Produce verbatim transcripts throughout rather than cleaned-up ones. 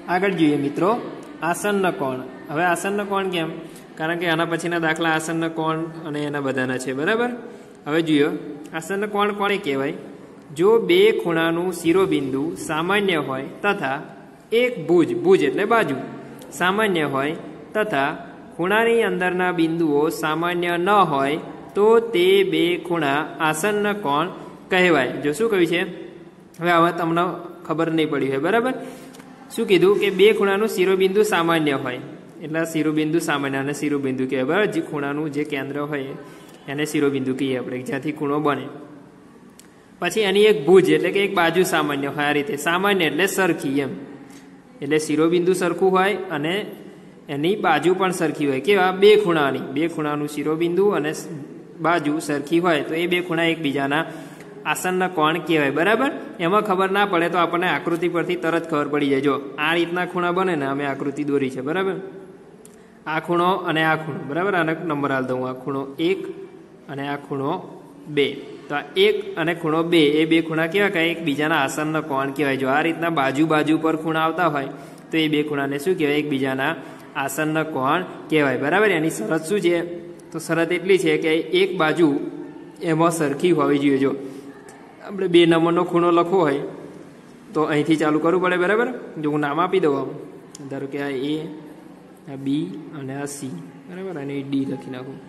આગળ જોઈએ મિત્રો આસન્ન કોણ। હવે આસન્ન કોણ કેમ? કારણ કે આના પછીના દાખલા આસન્ન કોણ અને એના બધાના છે, બરાબર। હવે જોઈએ આસન્ન કોણ કોને કહેવાય? જો બે ખૂણાનું શિરોબિંદુ સામાન્ય હોય તથા એક ભુજ ભુજ એટલે બાજુ સામાન્ય હોય તથા ખૂણાની અંદરના બિંદુઓ સામાન્ય ન હોય તો તે બે ખૂણા આસન્ન કોણ કહેવાય। જો શું કહ્યું છે? હવે આવા તમને ખબર નહીં પડી હોય, બરાબર। શું કીધું કે બે ખૂણાનું શિરોબિંદુ સામાન્ય હોય એટલે શિરોબિંદુ સામાન્ય અને શિરોબિંદુ કહેવાય, બરાબર। જે ખૂણાનું જે કેન્દ્ર હોય એને શિરોબિંદુ કહીએ આપણે, જ્યાંથી ખૂણો બને। પછી એની એક ભુજ એટલે કે એક બાજુ સામાન્ય હોય। આ રીતે સામાન્ય એટલે સરખી એમ, એટલે શિરોબિંદુ સરખું હોય અને એની બાજુ પણ સરખી હોય। કેવા? બે ખૂણાની, બે ખૂણાનું શિરોબિંદુ અને બાજુ સરખી હોય તો એ બે ખૂણા એકબીજાના આસન્ન કોણ કહેવાય, બરાબર। એમાં ખબર ના પડે તો આપણને આકૃતિ પરથી તરત ખબર પડી જાય। જો આ રીતના ખૂણા બને ને, અમે આકૃતિ દોરી છે, બરાબર। આ ખૂણો અને આ ખૂણો, બરાબર। આને નંબર આલ દઉં, આ ખૂણો એક અને આ ખૂણો બે। તો આ એક અને ખૂણો બે એ બે ખૂણા કેવા કહે? એકબીજાના આસન્ન કોણ કહેવાય। જો આ રીતના બાજુ બાજુ પર ખૂણા આવતા હોય તો એ બે ખૂણાને શું કહેવાય? એકબીજાના આસન્ન કોણ કહેવાય, બરાબર। એની શરત શું છે? તો શરત એટલી છે કે એક બાજુ એમાં સરખી હોવી જોઈએ। જો આપણે બે નંબરનો ખૂણો લખવો હોય તો અહીંથી ચાલુ કરવું પડે, બરાબર। જો હું નામ આપી દઉં, આમ ધારો કે આ એ, આ બી અને આ સી, બરાબર, અને ડી લખી નાખું।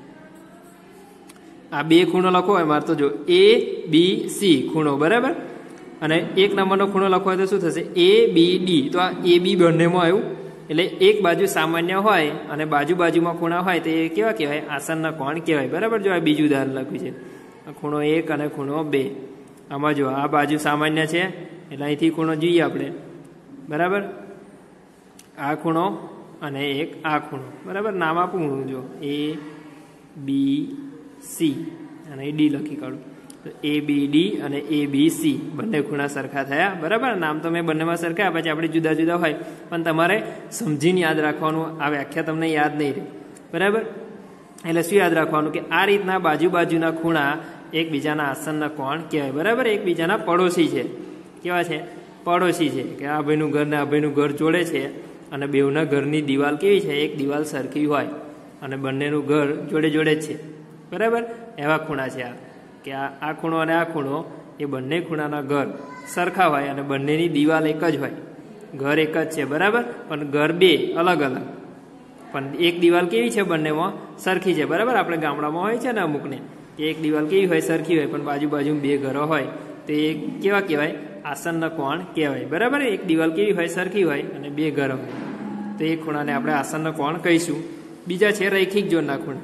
આ બે ખૂણો લખવો હોય મારે તો જો એ બી સી ખૂણો, બરાબર। અને એક નંબરનો ખૂણો લખવો હોય તો શું થશે? A B D. તો આ એ બી બંનેમાં આવ્યું, એટલે એક બાજુ સામાન્ય હોય અને બાજુ બાજુમાં ખૂણા હોય તો એ કેવા કહેવાય? આસન્ન કોણ કહેવાય, બરાબર। જો આ બીજું ઉદાહરણ લખ્યું છે, ખૂણો એક અને ખૂણો બે। આમાં જો આ બાજુ સામાન્ય છે એટલે અહીંથી ખૂણો જોઈએ આપણે, બરાબર। આ ખૂણો અને એક આ ખૂણો, બરાબર। નામ આપું હું, જો એ બી સી અને ડી લખી કાઢું તો એ બી ડી અને એ બી સી બંને ખૂણા સરખા થયા, બરાબર। નામ તો મેં બંનેમાં સરખા, પછી આપણે જુદા જુદા હોય પણ તમારે સમજીને યાદ રાખવાનું। આ વ્યાખ્યા તમને યાદ નહીં રહે, બરાબર। એટલે શું યાદ રાખવાનું કે આ રીતના બાજુ બાજુના ખૂણા એકબીજાના આસન્ન કોણ કહેવાય, બરાબર। એકબીજાના પડોશી છે। કેવા છે? પડોશી છે, કે આ ભાઈનું ઘર ને આ ભાઈનું ઘર જોડે છે અને બેઉના ઘરની દિવાલ કેવી છે? એક દિવાલ સરખી હોય અને બંનેનું ઘર જોડે જોડે જ છે, બરાબર। એવા ખૂણા છે આ, કે આ આ ખૂણો અને આ ખૂણો એ બંને ખૂણાના ઘર સરખા હોય અને બંનેની દિવાલ એક જ હોય, ઘર એક જ છે, બરાબર। પણ ઘર બે અલગ અલગ, પણ એક દિવાલ કેવી છે? બંનેમાં સરખી છે, બરાબર। આપણે ગામડામાં હોય છે ને અમુકને કે એક દિવાલ કેવી હોય? સરખી હોય, પણ બાજુ બાજુ બે ઘરો હોય તો એ કેવા કહેવાય? આસન્ન કોણ કહેવાય, બરાબર। એક દિવાલ કેવી હોય? સરખી હોય અને બે ઘરો હોય તો એ ખૂણાને આપણે આસન્ન કોણ કહીશું। બીજા છે રૈખિક જોડના ખૂણા।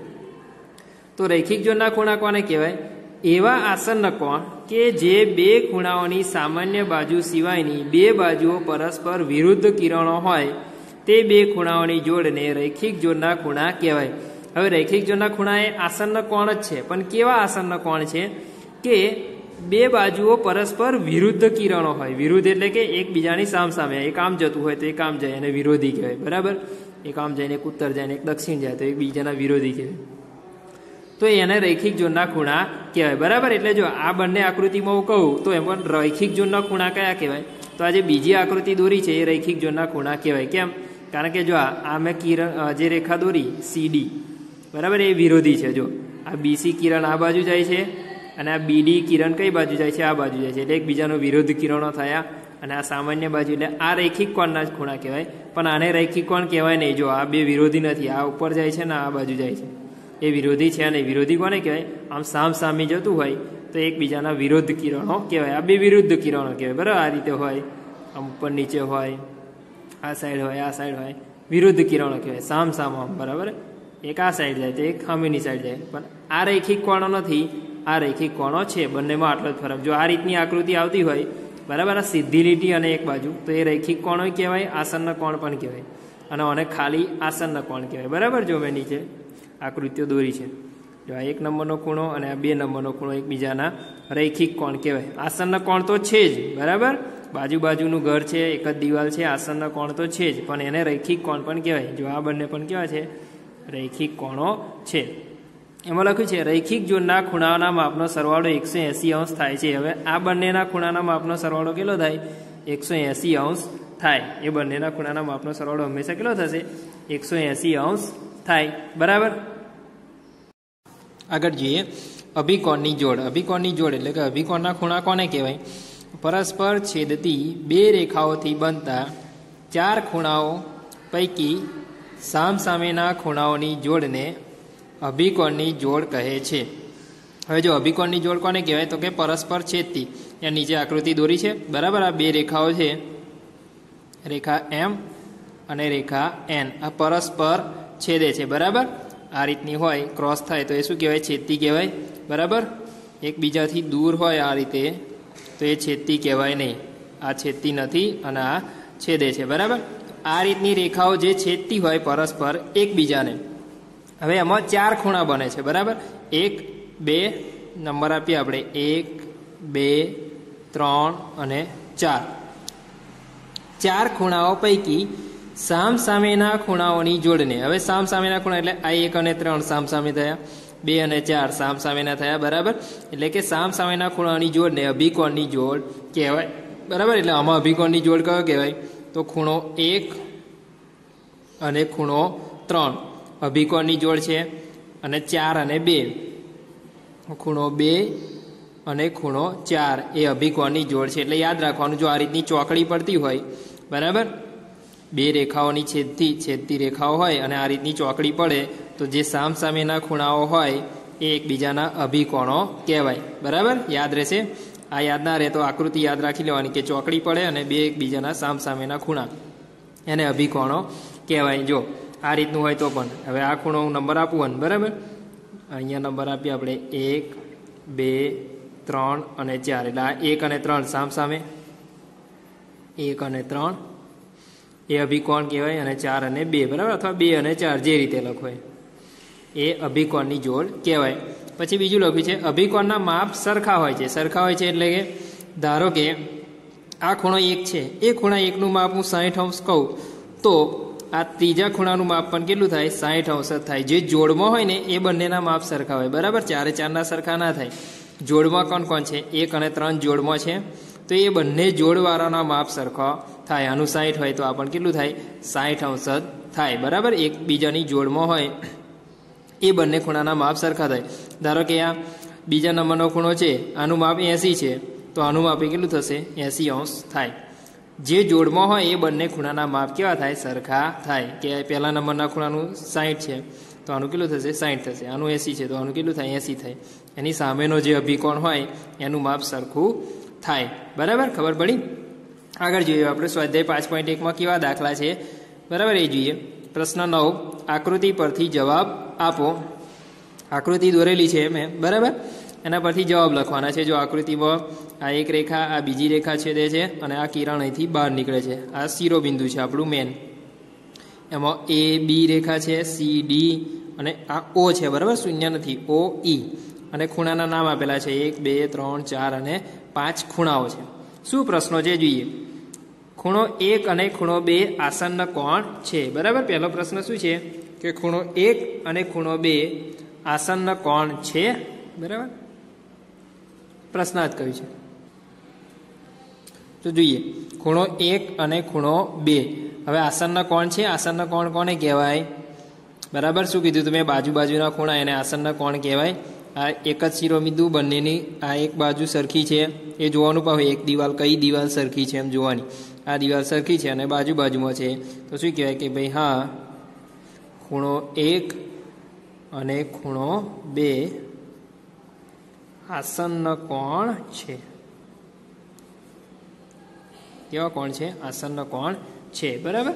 તો રૈખિક જોડના ખૂણા કોને કહેવાય? એવા આસન્ન કોણ કે જે બે ખૂણાઓની સામાન્ય બાજુ સિવાયની બે બાજુઓ પરસ્પર વિરુદ્ધ કિરણો હોય તે બે ખૂણાઓની જોડને રૈખિક જોડના ખૂણા કહેવાય। હવે રૈખિક જોડના ખૂણા એ આસન્ન કોણ જ છે, પણ કેવા આસન્ન કોણ છે? કે બે બાજુઓ પરસ્પર વિરુદ્ધ કિરણો હોય। વિરુદ્ધ એટલે કે એકબીજાની સામસામે, એક આમ જતું હોય તો એક આમ જાય એને વિરોધી કહેવાય, બરાબર। એક આમ જાય ને એક ઉત્તર જાય ને એક દક્ષિણ જાય તો એકબીજાના વિરોધી કહેવાય, તો એને રૈખિક જોડના ખૂણા કહેવાય, બરાબર। એટલે જો આ બંને આકૃતિમાં હું કહું તો એમાં રૈખિક જોડના ખૂણા કયા કહેવાય? તો આ જે બીજી આકૃતિ દોરી છે એ રૈખિક જોડના ખૂણા કહેવાય। કેમ? કારણ કે જો આ મેં કિરણ જે રેખા દોરી સી ડી, બરાબર, એ વિરોધી છે। જો આ બીસી કિરણ આ બાજુ જાય છે અને આ બીડી કિરણ કઈ બાજુ જાય છે? આ બાજુ જાય છે, એટલે એકબીજાનો વિરોધ કિરણો થયા અને આ સામાન્ય બાજુ, એટલે આ રૈખિક કોણના જ ખૂણા કહેવાય। પણ આને રૈખિક કોણ કહેવાય નહીં। જો આ બે વિરોધી નથી, આ ઉપર જાય છે ને આ બાજુ જાય છે, એ વિરોધી છે અને વિરોધી કોને કહેવાય? આમ સામ સામી જતું હોય તો એકબીજાના વિરોધ કિરણો કહેવાય। આ બે વિરુદ્ધ કિરણો કહેવાય, બરાબર। આ રીતે હોય, આમ ઉપર નીચે હોય, આ સાઈડ હોય, આ સાઈડ હોય, વિરુદ્ધ કિરણો કહેવાય, સામ સામ આમ, બરાબર। એક આ સાઈડ જાય તો એક સામેની સાઈડ જાય, પણ આ રૈખિક કોણો નથી, આ રૈખિક કોણો છે। બંનેમાં આટલો જ ફરક। જો આ રીતની આકૃતિ આવતી હોય, બરાબર, આ સીધી લીટી અને એક બાજુ, તો એ રૈખિક કોણો કહેવાય, આસન્ન કોણ પણ કહેવાય, અને આને ખાલી આસન્ન કોણ કહેવાય, બરાબર। જો મેં નીચે આકૃતિઓ દોરી છે, જો આ એક નંબરનો ખૂણો અને આ બે નંબરનો ખૂણો એકબીજાના રૈખિક કોણ કહેવાય। આસન્ન કોણ તો છે જ, બરાબર। બાજુ બાજુનું ઘર છે, એક જ દિવાલ છે, આસન્ન કોણ તો છે જ, પણ એને રૈખિક કોણ પણ કહેવાય। જો આ બંને પણ કેવા છે? રૈખિક કોણો છે। એમાં લખ્યું છે રૈખિક જોડના ખૂણાઓના માપનો સરવાળો એકસો એસી અંશ થાય છે। હવે આ બંનેના ખૂણાના માપનો સરવાળો કેટલો થાય? એકસો એસી અંશ થાય। એ બંનેના ખૂણાના માપનો સરવાળો હંમેશા કેટલો થશે? એકસો એંસી અંશ થાય। બરાબર। આગળ જોઈએ અભિકોણની જોડ। અભિકોણની જોડ એટલે કે અભિકોણના ખૂણા કોને કહેવાય? પરસ્પર છેદતી બે રેખાઓથી બનતા ચાર ખૂણાઓ પૈકી સામસામેના ખૂણાઓની જોડને અભિકોણની જોડ કહે છે। હવે જો અભિકોણની જોડ કોને કહેવાય? તો કે પરસ્પર છેદતી, ત્યાં નીચે આકૃતિ દોરી છે, બરાબર। આ બે રેખાઓ છે, રેખા એમ અને રેખા એન, આ પરસ્પર છેદે છે, બરાબર। આ રીતની હોય, ક્રોસ થાય તો એ શું કહેવાય? છેદતી કહેવાય, બરાબર। એકબીજાથી દૂર હોય આ રીતે તો એ છેદતી કહેવાય નહીં। આ છેદતી નથી અને આ છેદે છે, બરાબર। આ રીતની રેખાઓ જે છેદતી હોય પરસ્પર એકબીજાને, હવે એમાં ચાર ખૂણા બને છે, બરાબર। એક બે નંબર આપીએ આપણે, એક બે ત્રણ અને ચાર। ચાર ખૂણાઓ પૈકી સામસામેના ખૂણાઓની જોડને, હવે સામસામેના ખૂણા એટલે આ એક અને ત્રણ સામસામે થયા, બે અને ચાર સામસામેના થયા, બરાબર। એટલે કે સામસામેના ખૂણાની જોડને અભિકોણની જોડ કહેવાય, બરાબર। એટલે આમાં અભિકોણની જોડ કયો કહેવાય? તો ખૂણો એક અને ખૂણો ત્રણ અભિકોણની જોડ છે, અને ચાર અને બે, ખૂણો બે અને ખૂણો ચાર એ અભિકોણની જોડ છે। એટલે યાદ રાખવાનું, જો આ રીતની ચોકડી પડતી હોય, બરાબર, બે રેખાઓની છેદતી છેદતી રેખાઓ હોય અને આ રીતની ચોકડી પડે તો જે સામસામેના ખૂણાઓ હોય એ એકબીજાના અભિકોણો કહેવાય, બરાબર। યાદ રહેશે। આ યાદ ના રહે તો આકૃતિ યાદ રાખી લેવાની કે ચોકડી પડે અને બે એકબીજાના સામસામેના ખૂણા, એને અભિકોણો કહેવાય। જો આ રીતનું હોય તો પણ, હવે આ ખૂણો હું નંબર આપું વન, બરાબર। અહીંયા નંબર આપીએ આપણે એક બે ત્રણ અને ચાર, એટલે આ એક અને ત્રણ સામસામે, એક અને ત્રણ એ અભિકોણ કહેવાય, અને ચાર અને બે, બરાબર, અથવા બે અને ચાર જે રીતે લખો એ અભિકોણની જોડ કહેવાય। પછી બીજું લખ્યું છે અભિકોણના માપ સરખા હોય છે। સરખા હોય છે એટલે કે ધારો કે આ ખૂણો એક છે, એ ખૂણા એકનું માપ હું સાહીઠ અંશ કહું તો આ ત્રીજા ખૂણાનું માપ પણ કેટલું થાય? સાહીઠ અંશ જ થાય। જે જોડમાં હોય ને એ બંનેના માપ સરખા હોય, બરાબર। ચારે ચારના સરખા ના થાય। જોડમાં કોણ કોણ છે? એક અને ત્રણ જોડમાં છે, તો એ બંને જોડવાળાના માપ સરખા થાય। આનું સાહીઠ હોય તો આ પણ કેટલું થાય? સાહીઠ અંશ જ થાય, બરાબર। એકબીજાની જોડમાં હોય એ બંને ખૂણાના માપ સરખા થાય। ધારો કે આ બીજા નંબરનો ખૂણો છે, આનું માપ એંસી છે, તો આનું માપ એ કેટલું થશે? એંસી અંશ થાય। જે જોડમાં હોય એ બંને ખૂણાના માપ કેવા થાય? સરખા થાય। કે પહેલા નંબરના ખૂણાનું સાહીઠ છે તો આનું કેટલું થશે? સાહીઠ થશે। આનું એંસી છે તો આનું કેટલું થાય? એંસી થાય। એની સામેનો જે અભિકોણ હોય એનું માપ સરખું થાય, બરાબર। ખબર પડી? આગળ જોઈએ આપણે સ્વાધ્યાય પાંચ પોઈન્ટ એકમાં કેવા દાખલા છે, બરાબર, એ જોઈએ। પ્રશ્ન નવ, આકૃતિ પરથી જવાબ આપો। આકૃતિ દોરેલી છે મેં, બરાબર, એના પરથી જવાબ લખવાના છે। જો આકૃતિમાં આ એક રેખા, આ બીજી રેખા છેદે છે અને આ કિરણ અહીંથી બહાર નીકળે છે, આ શિરોબિંદુ છે આપણું મેન। એમાં એ બી રેખા છે, સી ડી અને આ ઓ છે, બરાબર, શૂન્ય નથી, ઓ ઈ, અને ખૂણાના નામ આપેલા છે, એક બે ત્રણ ચાર અને પાંચ ખૂણાઓ છે। શું પ્રશ્નો છે જોઈએ। ખૂણો એક અને ખૂણો બે આસન્ન કોણ છે, બરાબર। પહેલો પ્રશ્ન શું છે કે ખૂણો એક અને ખૂણો બે આસન્ન કોણ છે, બરાબર, પ્રશ્નાર્થ કર્યું છે। તો જોઈએ ખૂણો એક અને ખૂણો બે, હવે આસન્ન કોણ છે। આસન્ન કોણ કોને કહેવાય, બરાબર, શું કીધું તમે? બાજુ બાજુના ખૂણા એને આસન્ન કોણ કહેવાય। આ એક જ શિરોબિંદુ, બંનેની આ એક બાજુ સરખી છે એ જોવાનું પાવે, એક દિવાલ કઈ દિવાલ સરખી છે એમ જોવાની। આ દિવાલ સરખી છે અને બાજુ બાજુમાં છે તો શું કહેવાય કે ભાઈ હા ખૂણો એક અને ખૂણો બે આસન્ન કોણ છે। કેવા કોણ છે? આસન્ન કોણ છે, બરાબર।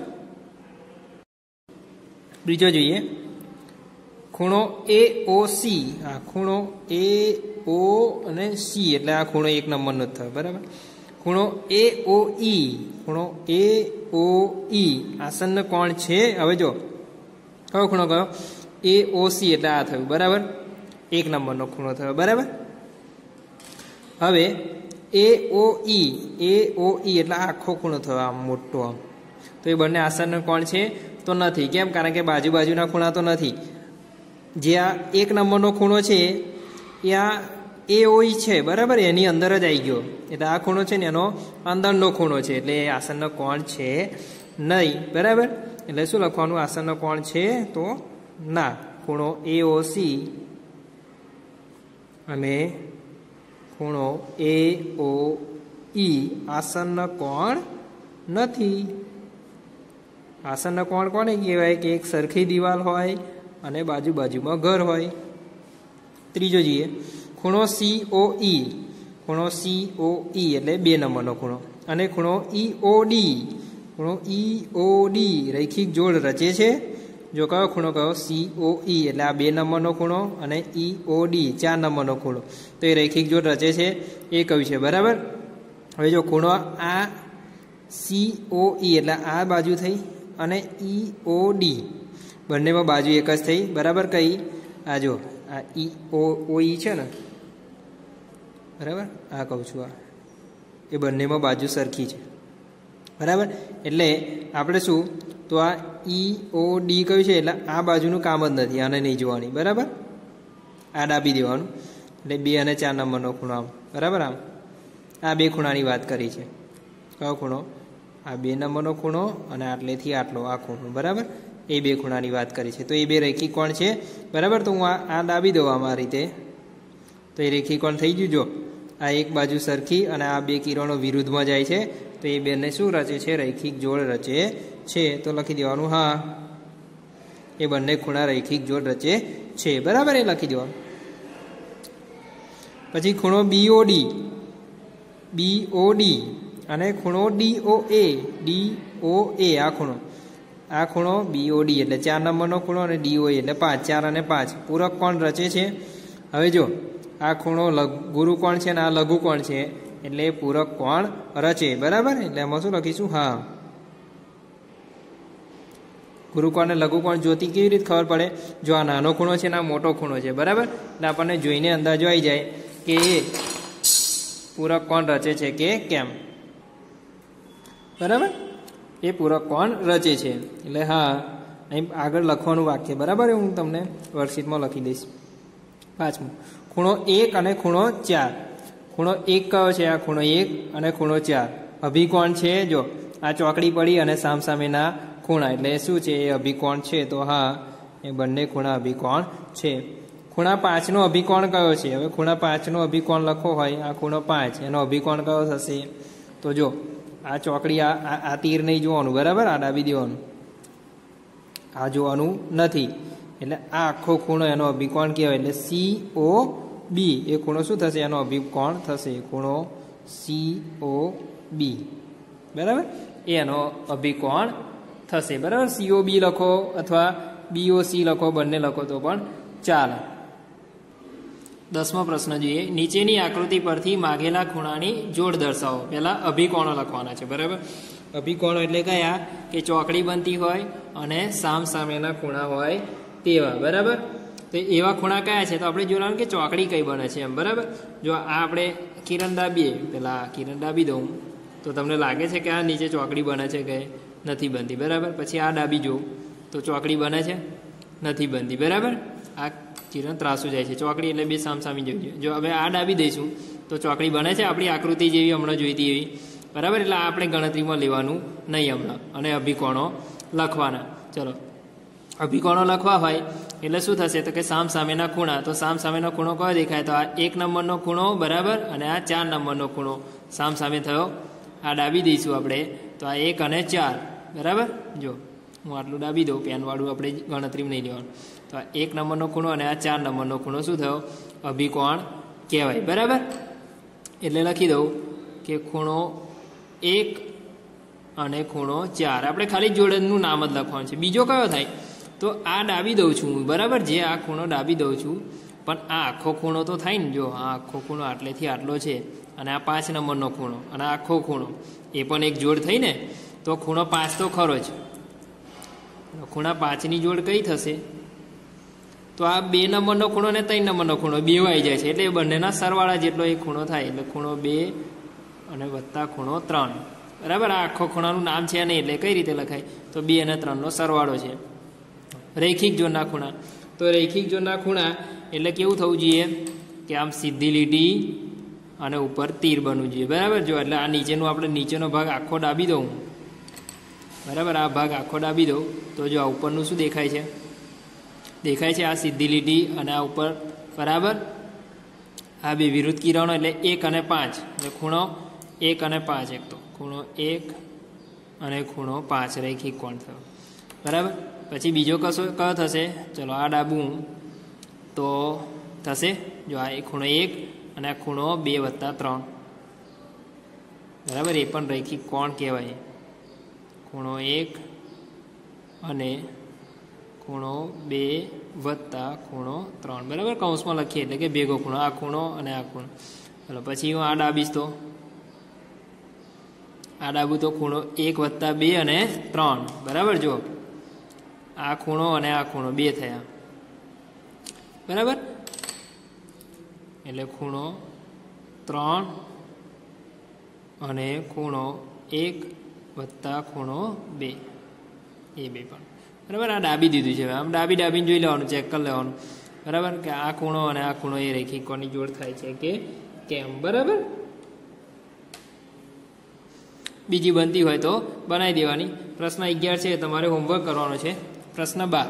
બીજો જોઈએ ખૂણો એ ઓ સી, આ ખૂણો એ ઓ અને સી એટલે આ ખૂણો એક નંબરનો જ થયો, બરાબર। ખૂણો એ ઓ ઈ, ખૂણો એ ઓ ઈ આસન્ન કોણ છે। હવે જો કયો ખૂણો કયો? એ ઓ સી એટલે આ થયું, બરાબર, એક નંબરનો ખૂણો થયો, બરાબર। હવે એ ઓ ઈ, એ ઓ ઈ એટલે આખો ખૂણો થયો, આમ મોટો આમ, તો એ બંને આસન્ન કોણ છે? તો નથી। કેમ? કારણ કે બાજુ બાજુના ખૂણા તો નથી। જે આ એક નંબરનો ખૂણો છે એ આ એ ઓઈ છે બરાબર, એની અંદર જ આવી ગયો એટલે આ ખૂણો છે ને એનો અંદરનો ખૂણો છે એટલે એ આસનનો કોણ છે નહીં બરાબર. એટલે શું લખવાનું? આસનનો કોણ છે તો ના. ખૂણો એ ઓ સી અને ખૂણો એ ઓ ઈ આસનનો કોણ નથી. આસનનો કોણ કોને કહેવાય? કે એક સરખી દિવાલ હોય અને બાજુ બાજુમાં ઘર હોય. ત્રીજો જોઈએ ખૂણો સી ઓ ઈ. ખૂણો સી ઓ ઈ એટલે બે નંબરનો ખૂણો. અને ખૂણો ઈ ઓ ડી. ખૂણો ઈ ઓ ડી રૈખિક જોડ રચે છે. જો કયો ખૂણો કયો? સી ઓ ઈ એટલે આ બે નંબરનો ખૂણો અને ઈ ઓ ડી ચાર નંબરનો ખૂણો. તો એ રૈખિક જોડ રચે છે એ કહ્યું છે બરાબર. હવે જો ખૂણો આ સી ઓ ઈ એટલે આ બાજુ થઈ અને ઈ ઓ ડી બંનેમાં બાજુ એક જ થઈ બરાબર. કઈ? આ જો આ ઈ ઓ ઓ ઈ છે ને બરાબર, આ કહું છું આ એ બંનેમાં બાજુ સરખી છે બરાબર. એટલે આપણે શું તો આ ઈ ઓ ડી કહ્યું છે એટલે આ બાજુનું કામ જ નથી, આને નહીં જોવાની બરાબર. આ ડાબી દેવાનું એટલે બે અને ચાર નંબરનો ખૂણો આમ બરાબર. આમ આ બે ખૂણાની વાત કરી છે. કયો ખૂણો? આ બે નંબરનો ખૂણો અને આટલેથી આટલો આ ખૂણો બરાબર. એ બે ખૂણાની વાત કરી છે. તો એ બે રેખી કોણ છે બરાબર. તો હું આ આ ડાબી દઉં આમ આ રીતે તો એ રેખી કોણ થઈ ગયું. જો આ એક બાજુ સરખી અને આ બે કિરણો વિરુદ્ધમાં જાય છે તો એ બેને શું રચે છે? રૈખિક જોડ રચે છે. તો લખી દેવાનું હા એ બંને ખૂણા રૈખિક જોડ રચે છે બરાબર. એ લખી દેવાનું. પછી ખૂણો બી ઓ ડી. બી ઓ ડી અને ખૂણો ડી ઓ એ. ડી ઓ એ આ ખૂણો આ ખૂણો બી ઓ ડી એટલે ચાર નંબરનો ખૂણો અને ડી ઓ એ એટલે પાંચ. ચાર અને પાંચ પૂરક કોણ રચે છે. હવે જો આ ખૂણો ગુરુ કોણ છે ને આ લઘુ કોણ છે એટલે પૂરક કોણ રચે બરાબર. એટલે એમાં શું લખીશું? હા. ગુરુ કોણ ને લઘુ કોણ જોતી કેવી રીતે ખબર પડે? જો આ નાનો ખૂણો છે ને આ મોટો ખૂણો છે બરાબર. એટલે આપણને જોઈને અંદાજો આવી જાય કે એ પૂરક કોણ રચે છે કે કેમ બરાબર. એ પૂરક કોણ રચે છે એટલે હા અહીં આગળ લખવાનું વાક્ય બરાબર. હું તમને વર્કશીટમાં લખી દઈશ. પાંચમું ખૂણો એક અને ખૂણો ચાર. ખૂણો એક કયો છે? આ ખૂણો એક અને ખૂણો ચાર અભિકોણ છે. જો આ ચોકડી પડી અને સામસામેના ખૂણા એટલે શું છે? એ અભિકોણ છે. તો હા એ બંને ખૂણા અભિકોણ છે. ખૂણા પાંચનો અભિકોણ કયો છે? હવે ખૂણા પાંચનો અભિકોણ લખો હોય આ ખૂણો પાંચ એનો અભિકોણ કયો થશે? તો જો આ ચોકડી આ આ તીર નહીં જોવાનું બરાબર. આ ડાબી દેવાનું, આ જોવાનું નથી. એટલે આ આખો ખૂણો એનો અભિકોણ કહેવાય. એટલે સી ઓ બી એ ખૂણો શું થશે? એનો અભિકોણ થશે. ખૂણો સી ઓ બી બરાબર એ એનો અભિકોણ થશે બરાબર. સી ઓ બી લખો અથવા બી ઓ સી લખો, બંને લખો તો પણ ચાલે. દસમો પ્રશ્ન જોઈએ. નીચેની આકૃતિ પરથી માગેલા ખૂણાની જોડ દર્શાવો. પહેલા અભિકોણો લખવાના છે બરાબર. અભિકોણો એટલે કયા? કે ચોકડી બનતી હોય અને સામ સામેના ખૂણા હોય તેવા બરાબર. તો એવા ખૂણા કયા છે? તો આપણે જોવાનું કે ચોકડી કઈ બને છે એમ બરાબર. જો આ આપણે કિરણ દાબીએ, પેલા કિરણ દાબી દઉં તો તમને લાગે છે કે આ નીચે ચોકડી બને છે કે નથી બનતી બરાબર. પછી આ ડાબી જોઉં તો ચોકડી બને છે નથી બનતી બરાબર. આ કિરણ ત્રાસું જાય છે. ચોકડી એટલે બે સામસામી જોઈએ. જો હવે આ ડાબી દઈશું તો ચોકડી બને છે આપણી આકૃતિ જેવી હમણાં જોઈતી એવી બરાબર. એટલે આપણે ગણતરીમાં લેવાનું નહીં હમણાં. અને અભિકોણો લખવાના. ચલો અભિકોણો લખવા હોય એટલે શું થશે? તો કે સામ સામેના ખૂણા. તો સામ સામેનો ખૂણો કયો દેખાય? તો આ એક નંબરનો ખૂણો બરાબર અને આ ચાર નંબરનો ખૂણો સામ સામે થયો. આ ડાબી દઈશું આપણે તો આ એક અને ચાર બરાબર. જો હું આટલું ડાબી દઉં, પેનવાળું આપણે ગણતરીમાં નહીં લેવાનું. તો આ એક નંબરનો ખૂણો અને આ ચાર નંબરનો ખૂણો શું થયો? અભિકોણ કહેવાય બરાબર. એટલે લખી દઉં કે ખૂણો એક અને ખૂણો ચાર. આપણે ખાલી જોડનું નામ જ લખવાનું છે. બીજો કયો થાય? તો આ ડાબી દઉં છું હું બરાબર. જે આ ખૂણો ડાબી દઉં છું પણ આ આખો ખૂણો તો થાય ને. જો આ આખો ખૂણો આટલેથી આટલો છે અને આ પાંચ નંબરનો ખૂણો અને આખો ખૂણો એ પણ એક જોડ થઈ ને. તો ખૂણો પાંચ તો ખરો જ. ખૂણા પાંચની જોડ કઈ થશે? તો આ બે નંબરનો ખૂણો ને ત્રણ નંબરનો ખૂણો બે આવી જાય છે એટલે એ બંનેના સરવાળા જેટલો એક ખૂણો થાય. એટલે ખૂણો બે અને વત્તા ખૂણો ત્રણ બરાબર. આ આખો ખૂણાનું નામ છે નહીં એટલે કઈ રીતે લખાય? તો બે અને ત્રણનો સરવાળો છે. રૈખિક જોડના ખૂણા. તો રૈખિક જોડના ખૂણા એટલે કેવું થવું જોઈએ? કે આમ સીધી લીટી અને ઉપર તીર બનવું જોઈએ, બરાબર। જો એટલે આ નીચેનું આપણે નીચેનો ભાગ આખો ડાબી દઉં, બરાબર, આ ભાગ આખો ડાબી દઉં તો જો આ ઉપરનું શું દેખાય છે, દેખાય છે આ સીધી લીટી અને આ ઉપર, બરાબર। આ બે વિરુદ્ધ કિરણો એટલે એક અને પાંચ, એટલે ખૂણો એક અને પાંચ, એક તો ખૂણો એક અને ખૂણો પાંચ રેખિક કોણ થયો, બરાબર। પછી બીજો કશો કયો થશે, ચલો આ ડાબું તો થશે જો આ ખૂણો એક અને આ ખૂણો બે વત્તા ત્રણ, બરાબર, એ પણ રેખિક કોણ કહેવાય, ખૂણો એક અને ખૂણો બે વત્તા ખૂણો ત્રણ, બરાબર, કૌંસમાં લખીએ એટલે કે ભેગો ખૂણો, આ ખૂણો અને આ ખૂણો। ચલો પછી હું આ ડાબીશ તો આ ડાબુ તો ખૂણો એક વત્તા બે અને ત્રણ, બરાબર। જો આ ખૂણો અને આ ખૂણો બે થયા, બરાબર, એટલે ખૂણો ત્રણ અને ખૂણો એક વત્તા ખૂણો બે, એ બે પણ, બરાબર। આ ડાબી દીધું છે, આમ ડાબી ડાબીને જોઈ લેવાનું, ચેક કરી લેવાનું, બરાબર, કે આ ખૂણો અને આ ખૂણો એ રેખિક કોણની જોડ થાય છે કે કેમ, બરાબર। બીજી બનતી હોય તો બનાવી દેવાની। પ્રશ્ન અગિયાર છે, તમારે હોમવર્ક કરવાનો છે। પ્રશ્ન બાર,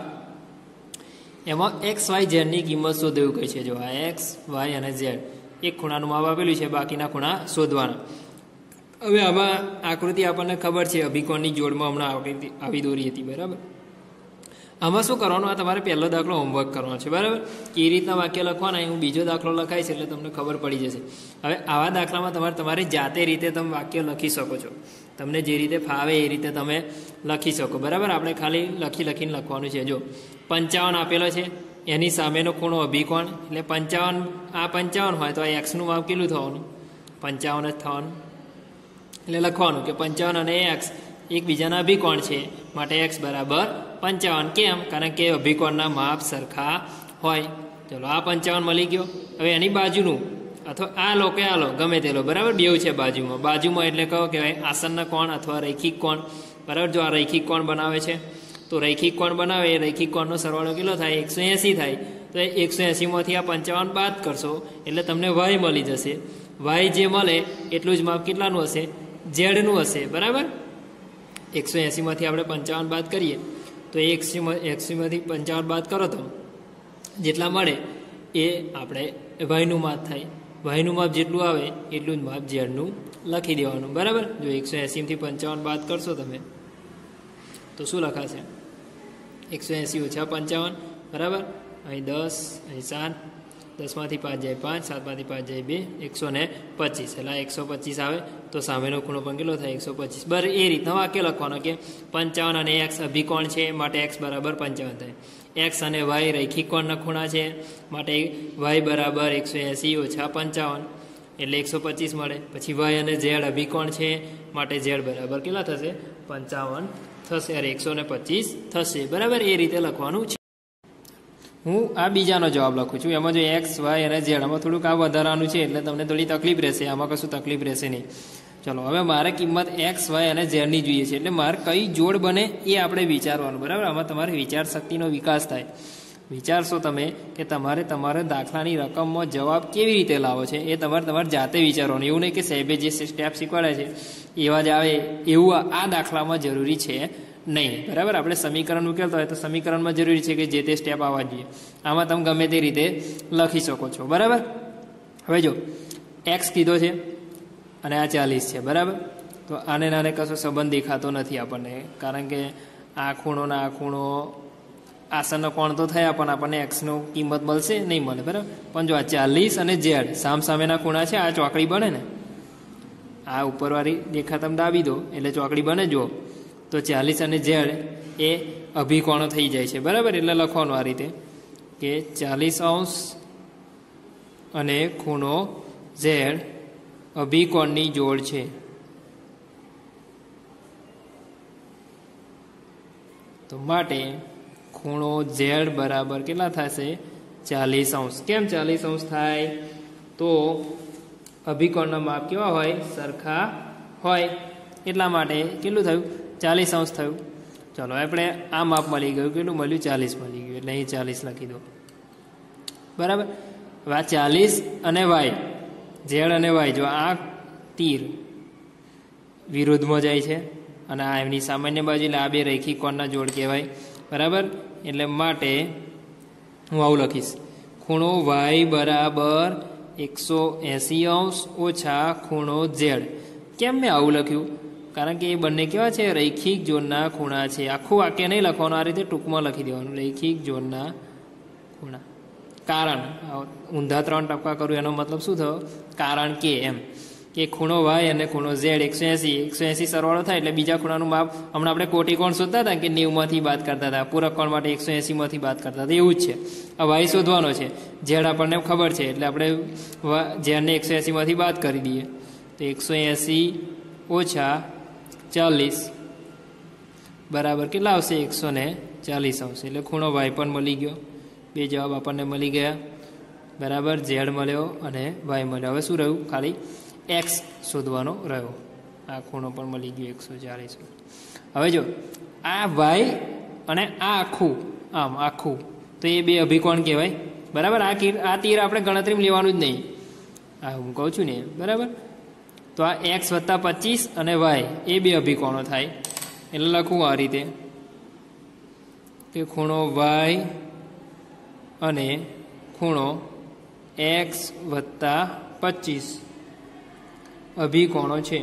એમાં એક્સ વાય ઝેડની કિંમત શોધવું કહે છે। જો આ એક્સ વાય અને ઝેડ એક ખૂણાનું માપ આપેલું છે, બાકીના ખૂણા શોધવાના। હવે આમાં આકૃતિ આપણને ખબર છે, અભિકોણની જોડમાં હમણાં આકૃતિ આવી દોરી હતી, બરાબર। આમાં શું કરવાનું, આ તમારે પહેલો દાખલો હોમવર્ક કરવાનો છે, બરાબર। કેવી રીતના વાક્ય લખવાના હું બીજો દાખલો લખાય છે એટલે તમને ખબર પડી જશે। હવે આવા દાખલામાં તમારે તમારી જાતે રીતે તમે વાક્ય લખી શકો છો, તમને જે રીતે ફાવે એ રીતે તમે લખી શકો, બરાબર। આપણે ખાલી લખી લખીને લખવાનું છે। જો પંચાવન આપેલો છે, એની સામેનો ખૂણો અભિકોણ, એટલે પંચાવન, આ પંચાવન હોય તો આ એક્સનું માપ કેટલું થવાનું, પંચાવન જ થવાનું, એટલે લખવાનું કે પંચાવન અને એક્સ એકબીજાના અભિકોણ છે, માટે એક્સ બરાબર પંચાવન, કેમ, કારણ કે અભિકોણના માપ સરખા હોય। ચલો આ પંચાવન મળી ગયો। હવે એની બાજુનું અથવા આ લો કે આ લો ગમે તે લો, બરાબર, બેવ છે બાજુમાં, બાજુમાં એટલે કયો કહેવાય, આસન્ન કોણ અથવા રૈખિક કોણ, બરાબર। જો આ રૈખિક કોણ બનાવે છે તો રૈખિક કોણ બનાવે એ રૈખિક કોણનો સરવાળો કેટલો થાય, એકસો એંસી થાય, તો એ એકસો એંસીમાંથી આ પંચાવન બાદ કરશો એટલે તમને વાય મળી જશે। વાય જે મળે એટલું જ માપ કેટલાનું હશે, ઝેડનું હશે, બરાબર। એકસો એંસીમાંથી આપણે પંચાવન બાદ કરીએ તો એકસી એકસીમાંથી પંચાવન બાદ કરો તો જેટલા મળે એ આપણે વાયનું માપ થાય, વાયનું માપ જેટલું આવે એટલું જ માપ ઝેડનું લખી દેવાનું, બરાબર। જો એકસો એંસીમાંથી પંચાવન બાદ કરશો તમે તો શું લખાશે, એકસો એંસી ઓછા પંચાવન, બરાબર, અહીં દસ, અહીં સાત, દસમાંથી પાંચ જાય પાંચ, સાતમાંથી પાંચ જાય બે, એકસો ને પચીસ, એટલે એકસો પચીસ આવે તો સામેનો ખૂણો પણ કેટલો થાય, એકસો પચીસ, બરાબર। એ રીતના વાક્ય લખવાનો કે પંચાવન અને એક્સ અભિકોણ છે માટે એક્સ બરાબર પંચાવન થાય, એક્સ અને વાય રૈખિક કોણના ખૂણા છે માટે વાય બરાબર એકસો એંસી ઓછા પંચાવન એટલે એકસો પચીસ મળે। પછી વાય અને ઝેડ અભિકોણ છે માટે ઝેડ બરાબર કેટલા થશે, પંચાવન થશે, અરે એકસો ને પચીસ થશે, બરાબર। એ રીતે લખવાનું છે। હું આ બીજાનો જવાબ લખું છું, એમાં જો એક્સ વાય અને ઝેડ આમાં થોડુંક આ વધારાનું છે એટલે તમને થોડી તકલીફ રહેશે, આમાં કશું તકલીફ રહેશે નહીં। ચલો હવે મારે કિંમત એક્સ વાય અને ઝેડની જોઈએ છે, એટલે મારે કઈ જોડ બને એ આપણે વિચારવાનું, બરાબર। આમાં તમારે વિચાર શક્તિનો વિકાસ થાય, વિચારશો તમે કે તમારે તમારા દાખલાની રકમમાં જવાબ કેવી રીતે લાવો છે એ તમારે તમારે જાતે વિચારવાનું, એવું નહીં કે સાહેબે જે સ્ટેપ શીખવાડે છે એવા જ આવે એવું આ દાખલામાં જરૂરી છે નહીં, બરાબર। આપણે સમીકરણ ઉકેલતા હોય તો સમીકરણમાં જરૂરી છે કે જે તે સ્ટેપ આવવા જોઈએ, આમાં તમે ગમે તે રીતે લખી શકો છો, બરાબર। હવે જો એક્સ કીધો છે અને આ ચાલીસ છે, બરાબર, તો આને નાને કશો સંબંધ દેખાતો નથી આપણને, કારણ કે આ ખૂણો ને આ ખૂણો આસન્ન કોણ તો થયા પણ આપણને એક્સનો કિંમત મળશે નહીં મળે, બરાબર। પણ જો આ ચાલીસ અને ઝેડ સામ સામેના ખૂણા છે, આ ચોકડી બને ને, આ ઉપરવાળી રેખા તમે દાબી દો એટલે ચોકડી બને, જો તો ચાલીસ અને ઝેડ એ અભિકોણો થઈ જાય છે, બરાબર। એટલે લખવાનું આ રીતે કે ચાલીસ અંશ અને ખૂણો ઝેડ અભિકોણની જોડ છે, તો માટે ખૂણો ઝેડ બરાબર કેટલા થશે, ચાલીસ અંશ। કેમ ચાલીસ અંશ થાય, તો અભિકોણના માપ કેવા હોય, સરખા હોય, એટલા માટે કેટલું થયું, ચાલીસ અંશ થયું। ચલો આપણે આ માપ મળી ગયું, કેટલું મળ્યું, ચાલીસ મળી ગયું, એટલે અહીં ચાલીસ લખી દો, બરાબર। હવે આ ચાલીસ અને વાય, ઝેડ અને વાય, જો આ તીર વિરુદ્ધમાં જાય છે અને આ એમની સામાન્ય બાજુ, એટલે આ બે રેખી કોણના જોડ કહેવાય, બરાબર. એટલે માટે હું આવું લખીશ, ખૂણો વાય બરાબર એકસો એંસી અંશ ઓછા ખૂણો ઝેડ. કેમ મેં આવું લખ્યું? કારણ કે એ બંને કેવા છે? રૈખિક જોડના ખૂણા છે. આખું વાક્ય નહીં લખવાનું, આ રીતે ટૂંકમાં લખી દેવાનું, રૈખિક જોડના ખૂણા. કારણ ઊંધા ત્રણ ટપકા કરું એનો મતલબ શું થયો? કારણ કે એમ કે ખૂણો વાય અને ખૂણો ઝેડ એકસો એસી એકસો એસી સરવાળો થાય એટલે બીજા ખૂણાનું માપ હમણાં આપણે કોટી કોણ શોધતા હતા કે નેવમાંથી બાદ કરતા હતા, પૂરક કોણ માટે એકસો એસીમાંથી બાદ કરતા હતા, એવું જ છે. આ વાય શોધવાનો છે, ઝેડ આપણને ખબર છે એટલે આપણે ઝેડને એકસો એસીમાંથી બાદ કરી દઈએ તો એકસો એસી ઓછા ચાલીસ બરાબર કેટલા આવશે? એકસો ને ચાલીસ આવશે. એટલે ખૂણો વાય પણ મળી ગયો, બે જવાબ આપણને મળી ગયા, બરાબર. ઝેડ મળ્યો અને વાય મળ્યો. હવે શું રહ્યું? ખાલી એક્સ શોધવાનો રહ્યો. આ ખૂણો પણ મળી ગયો એકસો ચાલીસ. હવે જો આ વાય અને આ આખું, આમ આખું, તો એ બે અભિકોણ કહેવાય, બરાબર. આ તીર આ તીર આપણે ગણતરીમાં લેવાનું જ નહીં, આ હું કહું છું ને, બરાબર. તો આ એક્સ વત્તા પચીસ અને વાય એ બે અભિકોણો થાય. એટલે લખું આ રીતે કે ખૂણો વાય અને ખૂણો એક્સ વત્તા પચીસ અભિકોણો છે,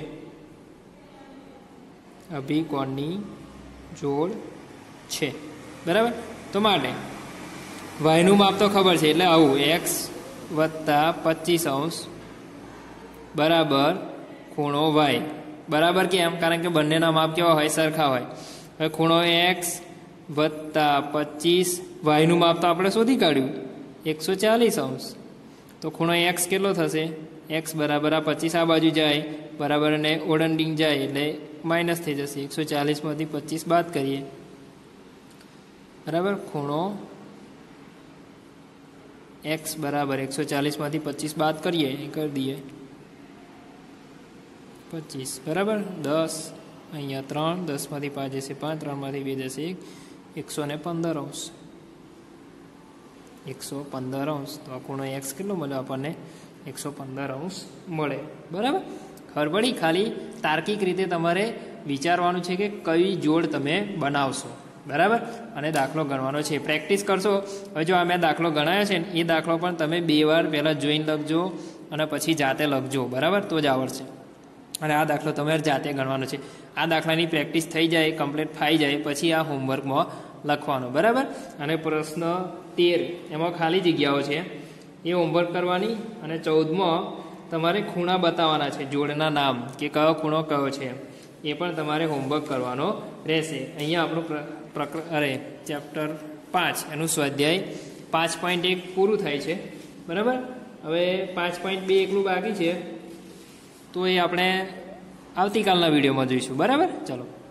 અભિકોણની જોડ છે, બરાબર. તો માટે વાયનું માપ તો ખબર છે, એટલે આવું એક્સ વત્તા પચીસ અંશ બરાબર ખૂણો વાય, બરાબર. કેમ? કારણ કે બંનેના માપ કેવા હોય? સરખા હોય. હવે ખૂણો એક્સ વત્તા પચીસ, વાયનું માપ તો આપણે શોધી કાઢ્યું એકસો ચાલીસ અંશ, તો ખૂણો એક્સ કેટલો થશે? એક્સ બરાબર આ પચીસ આ બાજુ જાય, બરાબર, અને ઓડંડિંગ જાય એટલે માઇનસ થઈ જશે. એકસો ચાલીસમાંથી પચીસ બાદ કરીએ, બરાબર. ખૂણો એક્સ બરાબર એકસો ચાલીસમાંથી પચીસ બાદ કરીએ, એ કરી દઈએ પચીસ, બરાબર. દસ અહીંયા ત્રણ, દસમાંથી પાંચ જશે પાંચ, ત્રણમાંથી બે જશે એક, એકસો ને પંદર અંશ, એકસો પંદર અંશ. તો આ ખૂણો એક્સ કેટલો મળ્યો આપણને? એકસો પંદર અંશ મળે, બરાબર. ખબર પડી? ખાલી તાર્કિક રીતે તમારે વિચારવાનું છે કે કઈ જોડ તમે બનાવશો, બરાબર. અને દાખલો ગણવાનો છે, પ્રેક્ટિસ કરશો. હવે જો આ મેં દાખલો ગણાયો છે ને, એ દાખલો પણ તમે બે વાર પહેલાં જોઈને લખજો અને પછી જાતે લખજો, બરાબર, તો જ આવડશે. અને આ દાખલો તમારે જાતે ગણવાનો છે. આ દાખલાની પ્રેક્ટિસ થઈ જાય, કમ્પ્લીટ થઈ જાય પછી આ હોમવર્કમાં લખવાનો, બરાબર. અને પ્રશ્ન તેર એમાં ખાલી જગ્યાઓ છે, એ હોમવર્ક કરવાની. અને ચૌદમાં તમારે ખૂણા બતાવવાના છે, જોડના નામ કે કયો ખૂણો કયો છે, એ પણ તમારે હોમવર્ક કરવાનો રહેશે. અહીંયા આપણું પ્રકર અરે ચેપ્ટર પાંચ એનું સ્વાધ્યાય પાંચ પોઈન્ટ એક પૂરું થાય છે, બરાબર. હવે પાંચ પોઈન્ટ બે એકલું બાકી છે, તો એ આપણે આવતીકાલના વિડીયોમાં જોઈશું, બરાબર. ચાલો.